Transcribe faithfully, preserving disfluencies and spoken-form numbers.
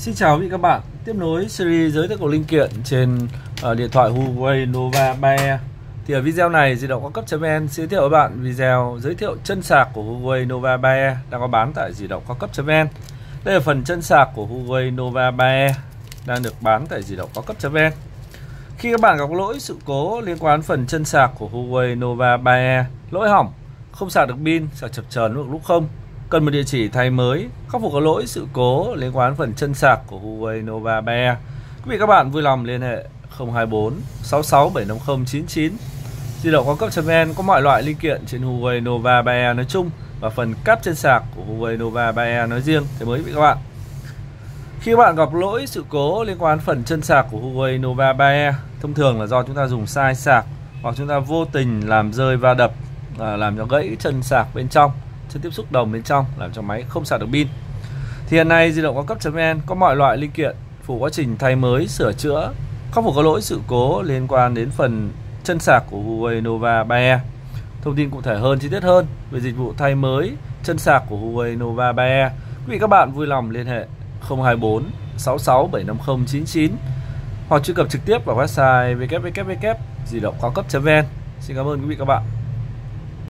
Xin chào quý vị các bạn, tiếp nối series giới thiệu của linh kiện trên uh, điện thoại Huawei Nova ba E. Thì ở video này, di động cao cấp.vn giới thiệu với bạn video giới thiệu chân sạc của Huawei Nova ba E đang có bán tại di động cao cấp.vn. Đây là phần chân sạc của Huawei Nova ba E đang được bán tại di động cao cấp.vn. Khi các bạn gặp lỗi sự cố liên quan phần chân sạc của Huawei Nova ba E, lỗi hỏng, không sạc được pin, sạc chập chờn lúc lúc không, cần một địa chỉ thay mới, khắc phục các lỗi sự cố liên quan phần chân sạc của Huawei Nova ba E, quý vị các bạn vui lòng liên hệ không hai bốn sáu sáu bảy năm không chín chín. Di động cao cấp.vn có mọi loại linh kiện trên Huawei Nova ba E nói chung và phần cáp chân sạc của Huawei Nova ba E nói riêng thì mới quý vị các bạn. Khi các bạn gặp lỗi sự cố liên quan phần chân sạc của Huawei Nova ba E, thông thường là do chúng ta dùng sai sạc hoặc chúng ta vô tình làm rơi va đập, à, làm cho gãy chân sạc bên trong, chân tiếp xúc đồng bên trong, làm cho máy không sạc được pin. Thì hiện nay di động cao cấp.vn có mọi loại linh kiện phụ quá trình thay mới, sửa chữa, khắc phục các lỗi sự cố liên quan đến phần chân sạc của Huawei Nova ba E. Thông tin cụ thể hơn, chi tiết hơn về dịch vụ thay mới chân sạc của Huawei Nova ba E, quý vị các bạn vui lòng liên hệ không hai bốn sáu sáu bảy năm không chín chín hoặc truy cập trực tiếp vào website w w w chấm di động cao cấp chấm vn. Xin cảm ơn quý vị các bạn.